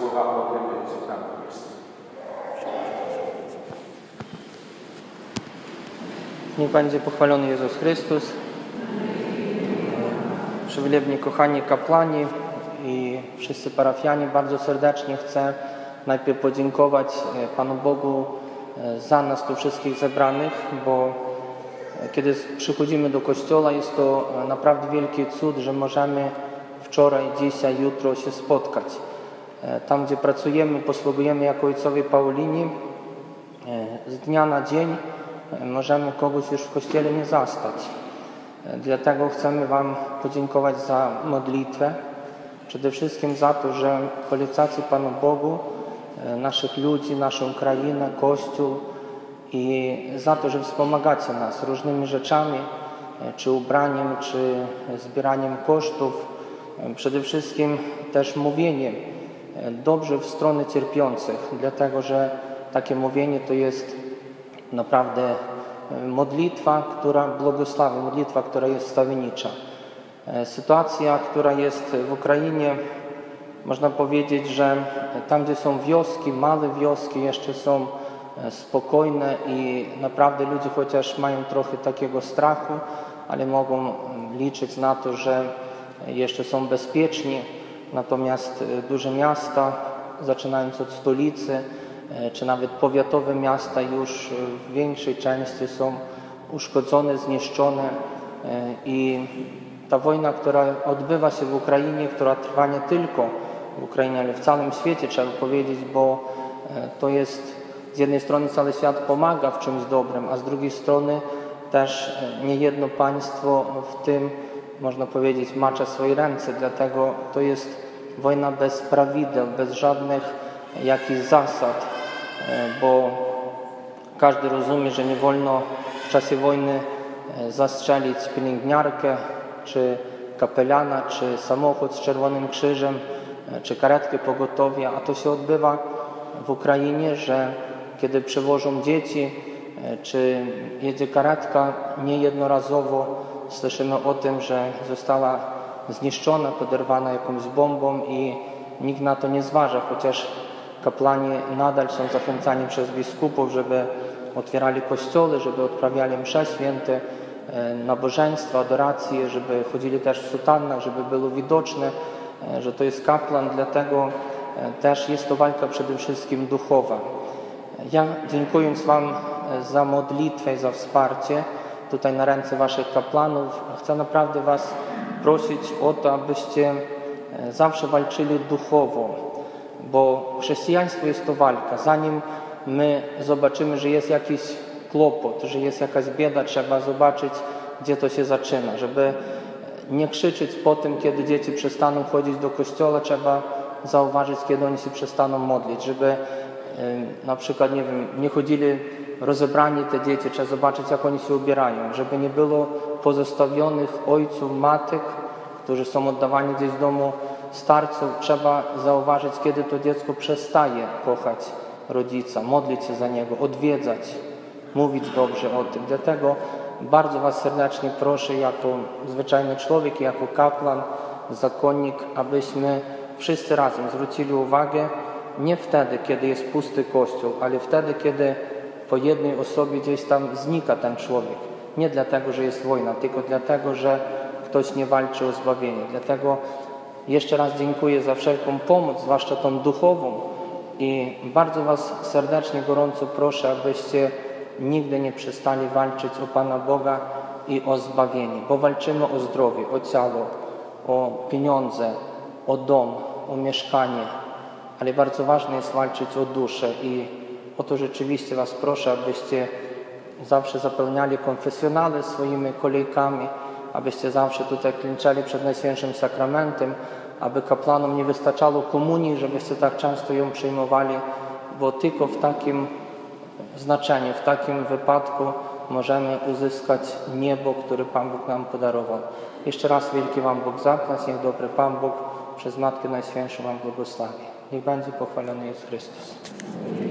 słowa o tym, co tam jest. Niech będzie pochwalony Jezus Chrystus. Przywilebieni kochani kapłani i wszyscy parafianie, bardzo serdecznie chcę najpierw podziękować Panu Bogu za nas tu wszystkich zebranych, bo kiedy przychodzimy do kościoła, jest to naprawdę wielki cud, że możemy wczoraj, dzisiaj, jutro się spotkać. Tam, gdzie pracujemy, posługujemy jako ojcowie Paulini, z dnia na dzień możemy kogoś już w kościele nie zastać. Dlatego chcemy Wam podziękować za modlitwę. Przede wszystkim za to, że polecacie Panu Bogu naszych ludzi, naszą krainę, Kościół i za to, że wspomagacie nas różnymi rzeczami, czy ubraniem, czy zbieraniem kosztów. Przede wszystkim też mówieniem dobrze w stronę cierpiących, dlatego że takie mówienie to jest naprawdę modlitwa, która błogosławi, modlitwa, która jest wstawiennicza. Sytuacja, która jest w Ukrainie, można powiedzieć, że tam, gdzie są wioski, małe wioski jeszcze są spokojne i naprawdę ludzie chociaż mają trochę takiego strachu, ale mogą liczyć na to, że jeszcze są bezpieczni. Natomiast duże miasta, zaczynając od stolicy, czy nawet powiatowe miasta już w większej części są uszkodzone, zniszczone i ta wojna, która odbywa się w Ukrainie, która trwa nie tylko w Ukrainie, ale w całym świecie, trzeba powiedzieć, bo to jest z jednej strony cały świat pomaga w czymś dobrym, a z drugiej strony też niejedno państwo w tym, można powiedzieć, macza swoje ręce, dlatego to jest wojna bez prawideł, bez żadnych jakichś zasad, bo każdy rozumie, że nie wolno w czasie wojny zastrzelić pielęgniarkę, czy kapelana, czy samochód z Czerwonym Krzyżem, czy karetkę pogotowia, a to się odbywa w Ukrainie, że kiedy przywożą dzieci, czy jedzie karetka, niejednorazowo słyszymy o tym, że została zniszczona, poderwana jakąś bombą i nikt na to nie zważa, chociaż kapłani nadal są zachęcani przez biskupów, żeby otwierali kościoły, żeby odprawiali msze święte, nabożeństwa, adoracje, żeby chodzili też w sutannach, żeby było widoczne, że to jest kapłan, dlatego też jest to walka przede wszystkim duchowa. Ja, dziękując Wam za modlitwę i za wsparcie tutaj na ręce Waszych kapłanów, chcę naprawdę Was prosić o to, abyście zawsze walczyli duchowo, bo chrześcijaństwo jest to walka. Zanim my zobaczymy, że jest jakiś kłopot, że jest jakaś bieda, trzeba zobaczyć, gdzie to się zaczyna. Żeby nie krzyczeć po tym, kiedy dzieci przestaną chodzić do kościoła, trzeba zauważyć, kiedy oni się przestaną modlić. Żeby na przykład, nie wiem, nie chodzili rozebrani te dzieci, trzeba zobaczyć, jak oni się ubierają. Żeby nie było pozostawionych ojców, matek, którzy są oddawani gdzieś w domu starców, trzeba zauważyć, kiedy to dziecko przestaje kochać rodzica, modlić się za niego, odwiedzać, mówić dobrze o tym. Dlatego bardzo Was serdecznie proszę, jako zwyczajny człowiek, jako kapłan, zakonnik, abyśmy wszyscy razem zwrócili uwagę nie wtedy, kiedy jest pusty kościół, ale wtedy, kiedy po jednej osobie gdzieś tam znika ten człowiek. Nie dlatego, że jest wojna, tylko dlatego, że ktoś nie walczy o zbawienie. Dlatego jeszcze raz dziękuję za wszelką pomoc, zwłaszcza tą duchową i bardzo Was serdecznie, gorąco proszę, abyście nigdy nie przestali walczyć o Pana Boga i o zbawienie, bo walczymy o zdrowie, o ciało, o pieniądze, o dom, o mieszkanie, ale bardzo ważne jest walczyć o duszę i o to rzeczywiście Was proszę, abyście zawsze zapełniali konfesjonale swoimi kolejkami, abyście zawsze tutaj klęczeli przed Najświętszym Sakramentem, aby kapłanom nie wystarczało komunii, żebyście tak często ją przyjmowali, bo tylko w takim znaczeniu, w takim wypadku możemy uzyskać niebo, które Pan Bóg nam podarował. Jeszcze raz wielki Wam Bóg zapłać, niech dobry Pan Bóg przez Matkę Najświętszą Wam błogosławi. Niech będzie pochwalony Jezus Chrystus.